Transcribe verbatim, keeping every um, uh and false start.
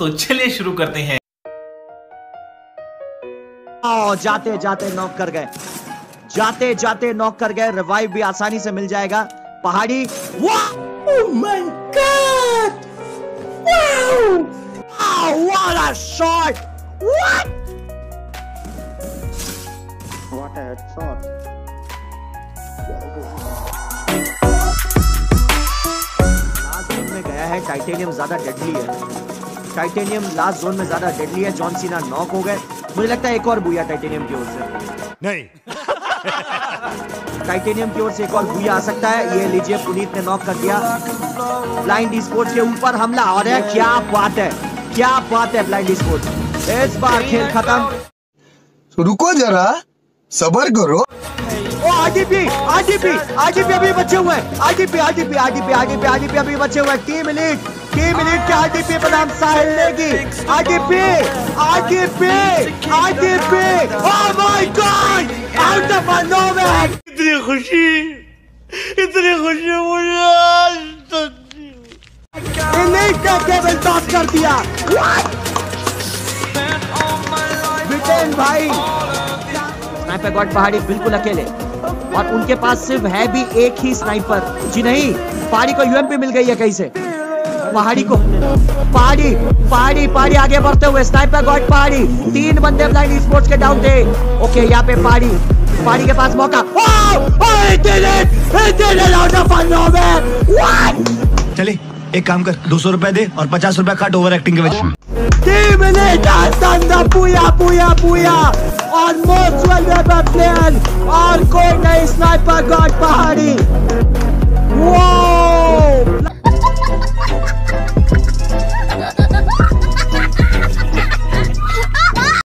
तो चलिए शुरू करते हैं। ओ, जाते जाते नॉक कर गए, जाते जाते नॉक कर गए। रिवाइव भी आसानी से मिल जाएगा। Pahadi, oh my god, wow, what a shot, what what a headshot. Last zone में गया है, टाइटेनियम ज्यादा डेडली है। टाइटेनियम लास्ट जोन में ज्यादा डेडली है। जॉन सीना नॉक हो गए। मुझे लगता है एक और बुया टाइटेनियम की ओर से नहीं। टाइटेनियम की ओर से एक और बुया आ सकता है। ये लीजिए, पुनीत ने नॉक कर दिया। ब्लाइंड स्पोर्ट्स के ऊपर हमला हो रहा है। क्या बात है, क्या बात है ब्लाइंड स्पोर्ट्स। इस बार खेल खत्म। रुको जरा, सबर करो। ओ आरडीपी, आरडीपी, आरडीपी अभी बचे हुए हैं। RDP, RDP, RDP, RDP, RDP अभी बचे हुए हैं। टीम एलीट, टीम एलीट के आरडीपी बनाम साहिल लेगी। RDP, RDP, RDP, oh my god, out of nowhere. इतनी खुशी, इतनी खुशी मुझे आज तक। एलीट ने टेबल टॉप कर दिया। ब्रिटेन भाई, स्नाइपर गॉड पहाड़ी बिल्कुल अकेले, और उनके पास सिर्फ है भी एक ही स्नाइपर। जी नहीं, पहाड़ी को यूएमपी मिल गई है कहीं से। पहाड़ी को, पहाड़ी पहाड़ी पहाड़ी आगे बढ़ते हुए, स्नाइपर गॉड पहाड़ी, तीन बंदे ब्लाइंड स्पोर्ट्स के डाउन थे। ओके, यहाँ पे पहाड़ी, पहाड़ी के पास मौका। चले एक काम कर, दो सौ रुपए दे और पचास रुपए काट ओवर एक्टिंग के वजह। टीम एलीट पूया पूया पूया और मोस्ट वेल्युएबल प्लेयर और कोई नहीं, स्नाइपर गॉड पहाड़ी। वाह